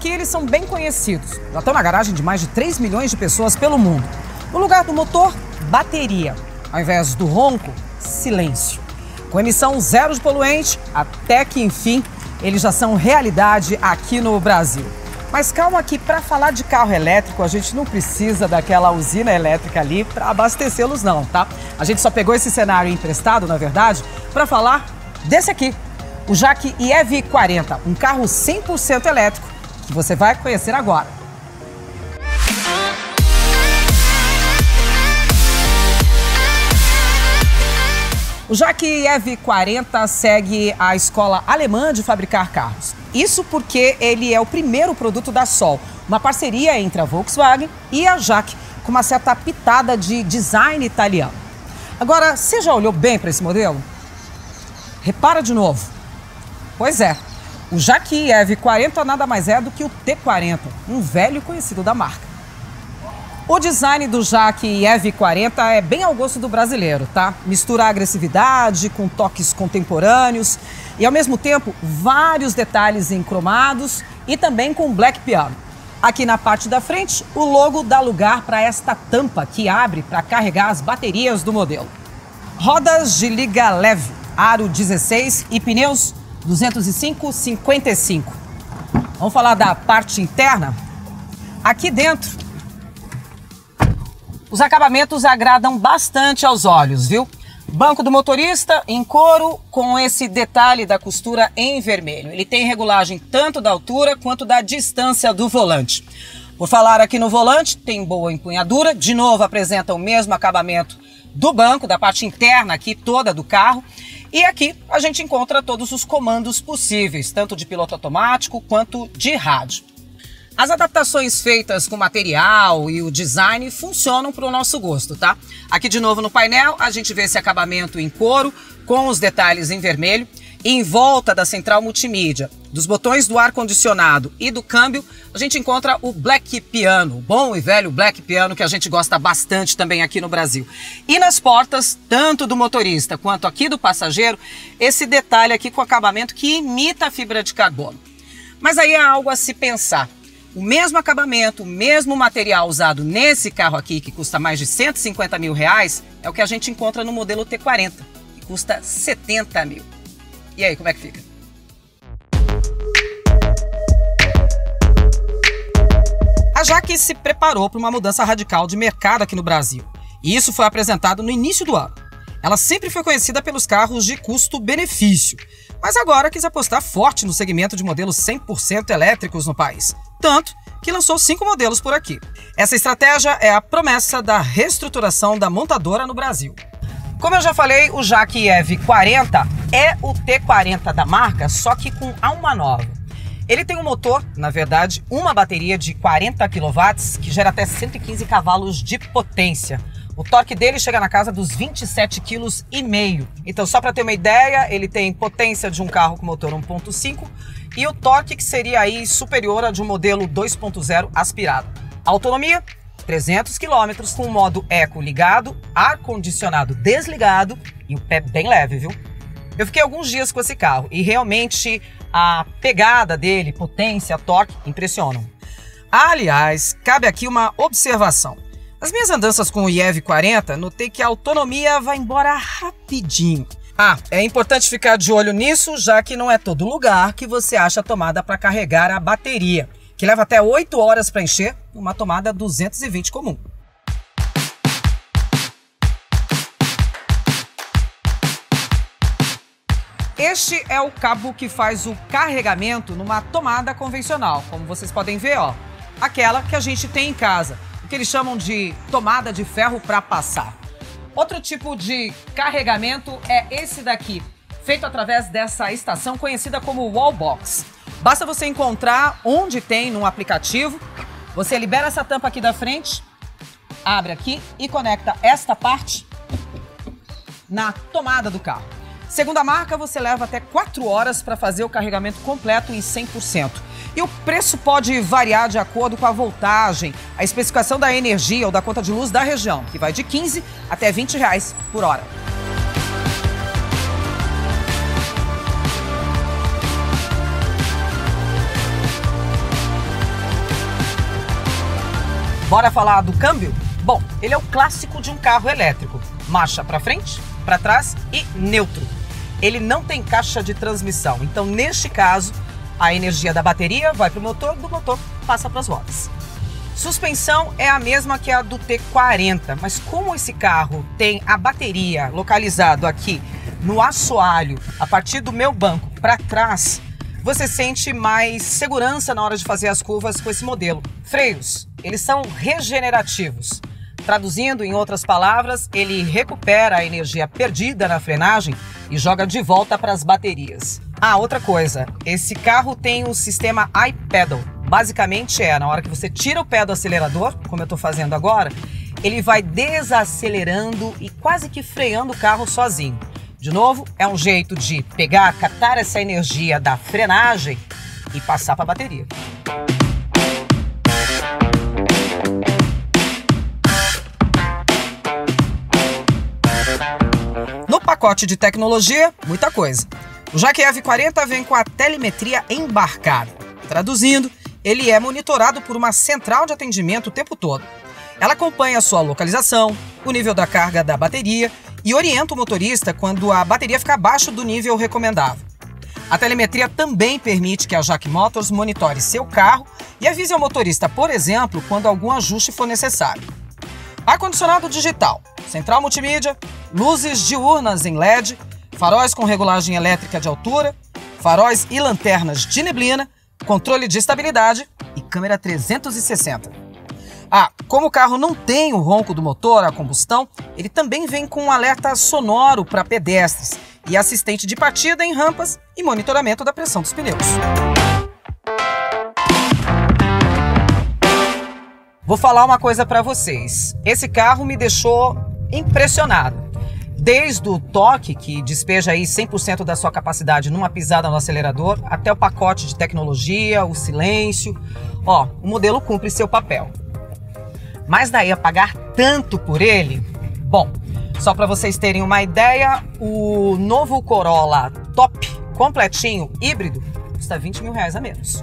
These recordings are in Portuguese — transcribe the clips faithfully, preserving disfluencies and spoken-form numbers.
aqui eles são bem conhecidos. Já estão na garagem de mais de três milhões de pessoas pelo mundo. No lugar do motor, bateria. Ao invés do ronco, silêncio. Com emissão zero de poluente, até que enfim, eles já são realidade aqui no Brasil. Mas calma que para falar de carro elétrico, a gente não precisa daquela usina elétrica ali para abastecê-los não, tá? A gente só pegou esse cenário emprestado, na verdade, para falar desse aqui, o Jaque E V quarenta, um carro cem por cento elétrico que você vai conhecer agora. O Jaque E V quarenta segue a escola alemã de fabricar carros. Isso porque ele é o primeiro produto da Sol, uma parceria entre a Volkswagen e a Jaque, com uma certa pitada de design italiano. Agora, você já olhou bem para esse modelo? Repara de novo. Pois é, o Jaque E V quarenta nada mais é do que o T quarenta, um velho conhecido da marca. O design do Jaque E V quarenta é bem ao gosto do brasileiro, tá? Mistura agressividade com toques contemporâneos e, ao mesmo tempo, vários detalhes em cromados e também com black piano. Aqui na parte da frente, o logo dá lugar para esta tampa que abre para carregar as baterias do modelo. Rodas de liga leve, aro dezesseis e pneus duzentos e cinco por cinquenta e cinco. Vamos falar da parte interna? Aqui dentro, os acabamentos agradam bastante aos olhos, viu? Banco do motorista em couro com esse detalhe da costura em vermelho. Ele tem regulagem tanto da altura quanto da distância do volante. Por falar aqui no volante, tem boa empunhadura. De novo, apresenta o mesmo acabamento do banco, da parte interna aqui toda do carro. E aqui a gente encontra todos os comandos possíveis, tanto de piloto automático quanto de rádio. As adaptações feitas com o material e o design funcionam para o nosso gosto, tá? Aqui de novo no painel a gente vê esse acabamento em couro com os detalhes em vermelho. E em volta da central multimídia, dos botões do ar-condicionado e do câmbio, a gente encontra o Black Piano, o bom e velho Black Piano que a gente gosta bastante também aqui no Brasil. E nas portas, tanto do motorista quanto aqui do passageiro, esse detalhe aqui com acabamento que imita a fibra de carbono. Mas aí há algo a se pensar. O mesmo acabamento, o mesmo material usado nesse carro aqui, que custa mais de cento e cinquenta mil reais, é o que a gente encontra no modelo T quarenta, que custa setenta mil. E aí, como é que fica? A Jaque se preparou para uma mudança radical de mercado aqui no Brasil. E isso foi apresentado no início do ano. Ela sempre foi conhecida pelos carros de custo-benefício, mas agora quis apostar forte no segmento de modelos cem por cento elétricos no país. Tanto que lançou cinco modelos por aqui. Essa estratégia é a promessa da reestruturação da montadora no Brasil. Como eu já falei, o Jaque E V quarenta é o T quarenta da marca, só que com alma nova. Ele tem um motor, na verdade, uma bateria de quarenta quilowatts, que gera até cento e quinze cavalos de potência. O torque dele chega na casa dos vinte e sete vírgula cinco quilos. Então, só para ter uma ideia, ele tem potência de um carro com motor um ponto cinco e o torque que seria aí superior a de um modelo dois ponto zero aspirado. Autonomia, trezentos quilômetros com o modo Eco ligado, ar-condicionado desligado e o pé bem leve, viu? Eu fiquei alguns dias com esse carro e realmente a pegada dele, potência, torque, impressionam. Aliás, cabe aqui uma observação. Nas minhas andanças com o E V quarenta, notei que a autonomia vai embora rapidinho. Ah, é importante ficar de olho nisso, já que não é todo lugar que você acha a tomada para carregar a bateria, que leva até oito horas para encher numa tomada duzentos e vinte comum. Este é o cabo que faz o carregamento numa tomada convencional, como vocês podem ver, ó, aquela que a gente tem em casa, o que eles chamam de tomada de ferro para passar. Outro tipo de carregamento é esse daqui, feito através dessa estação conhecida como Wallbox. Basta você encontrar onde tem no aplicativo, você libera essa tampa aqui da frente, abre aqui e conecta esta parte na tomada do carro. Segundo a marca, você leva até quatro horas para fazer o carregamento completo em cem por cento. E o preço pode variar de acordo com a voltagem, a especificação da energia ou da conta de luz da região, que vai de quinze até vinte reais por hora. Bora falar do câmbio? Bom, ele é o clássico de um carro elétrico. Marcha para frente, para trás e neutro. Ele não tem caixa de transmissão, então neste caso a energia da bateria vai para o motor, do motor passa para as rodas. Suspensão é a mesma que a do T quarenta, mas como esse carro tem a bateria localizado aqui no assoalho, a partir do meu banco para trás, você sente mais segurança na hora de fazer as curvas com esse modelo. Freios, eles são regenerativos. Traduzindo em outras palavras, ele recupera a energia perdida na frenagem e joga de volta para as baterias. Ah, outra coisa, esse carro tem o sistema iPedal. Basicamente é, na hora que você tira o pé do acelerador, como eu estou fazendo agora, ele vai desacelerando e quase que freando o carro sozinho. De novo, é um jeito de pegar, captar essa energia da frenagem e passar para a bateria. No pacote de tecnologia, muita coisa. O Jaque E V quarenta vem com a telemetria embarcada. Traduzindo, ele é monitorado por uma central de atendimento o tempo todo. Ela acompanha a sua localização, o nível da carga da bateria e orienta o motorista quando a bateria fica abaixo do nível recomendável. A telemetria também permite que a Jaque Motors monitore seu carro e avise ao motorista, por exemplo, quando algum ajuste for necessário. Ar-condicionado digital, central multimídia, luzes diurnas em L E D, faróis com regulagem elétrica de altura, faróis e lanternas de neblina, controle de estabilidade e câmera trezentos e sessenta. Ah, como o carro não tem o ronco do motor a combustão, ele também vem com um alerta sonoro para pedestres e assistente de partida em rampas e monitoramento da pressão dos pneus. Vou falar uma coisa para vocês. Esse carro me deixou impressionado. Desde o toque, que despeja aí cem por cento da sua capacidade numa pisada no acelerador, até o pacote de tecnologia, o silêncio. Ó, o modelo cumpre seu papel. Mas daí a pagar tanto por ele? Bom, só para vocês terem uma ideia, o novo Corolla Top, completinho, híbrido, custa vinte mil reais a menos.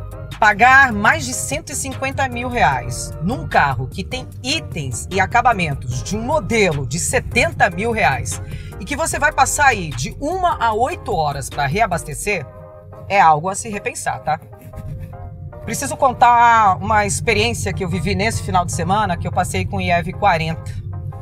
Pagar mais de cento e cinquenta mil reais num carro que tem itens e acabamentos de um modelo de setenta mil reais e que você vai passar aí de uma a oito horas para reabastecer, é algo a se repensar, tá? Preciso contar uma experiência que eu vivi nesse final de semana que eu passei com o E V quarenta.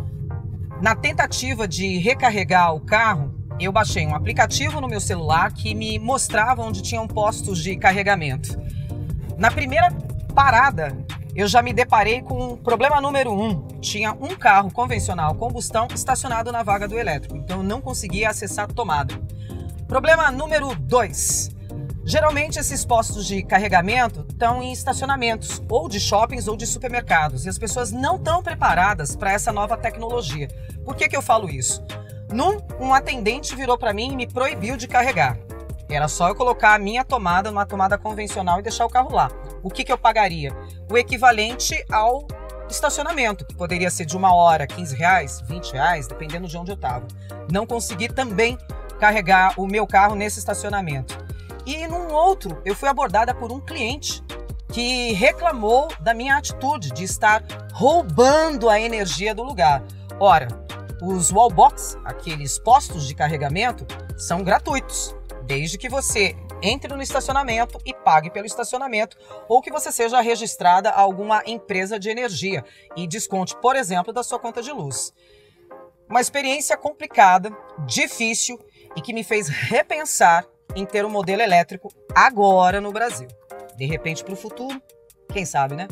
Na tentativa de recarregar o carro, eu baixei um aplicativo no meu celular que me mostrava onde tinham postos de carregamento. Na primeira parada, eu já me deparei com o problema número um. Tinha um carro convencional combustão estacionado na vaga do elétrico, então eu não conseguia acessar a tomada. Problema número dois. Geralmente esses postos de carregamento estão em estacionamentos, ou de shoppings ou de supermercados, e as pessoas não estão preparadas para essa nova tecnologia. Por que que eu falo isso? Num, um atendente virou para mim e me proibiu de carregar. Era só eu colocar a minha tomada numa tomada convencional e deixar o carro lá. O que que eu pagaria? O equivalente ao estacionamento, que poderia ser de uma hora, quinze reais, vinte reais, dependendo de onde eu estava. Não consegui também carregar o meu carro nesse estacionamento. E num outro, eu fui abordada por um cliente que reclamou da minha atitude de estar roubando a energia do lugar. Ora, os wallbox, aqueles postos de carregamento, são gratuitos, desde que você entre no estacionamento e pague pelo estacionamento, ou que você seja registrada a alguma empresa de energia e desconte, por exemplo, da sua conta de luz. Uma experiência complicada, difícil e que me fez repensar em ter um modelo elétrico agora no Brasil. De repente, para o futuro, quem sabe, né?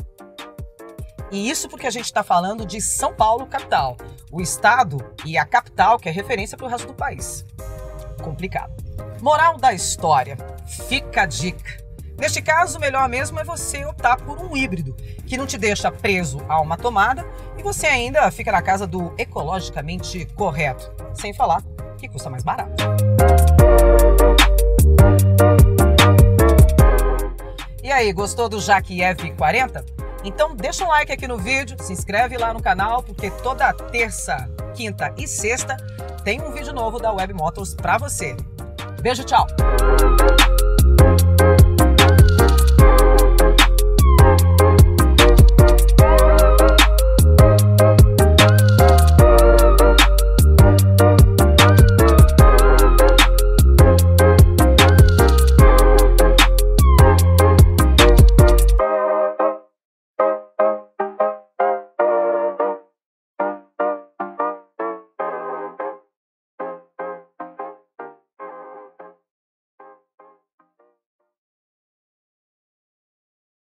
E isso porque a gente está falando de São Paulo, capital, o estado e a capital que é referência para o resto do país. Complicado. Moral da história, fica a dica. Neste caso, o melhor mesmo é você optar por um híbrido, que não te deixa preso a uma tomada e você ainda fica na casa do ecologicamente correto, sem falar que custa mais barato. E aí, gostou do Jaque E V quarenta? Então deixa um like aqui no vídeo, se inscreve lá no canal, porque toda terça, quinta e sexta tem um vídeo novo da Web Motors para você. Beijo, tchau!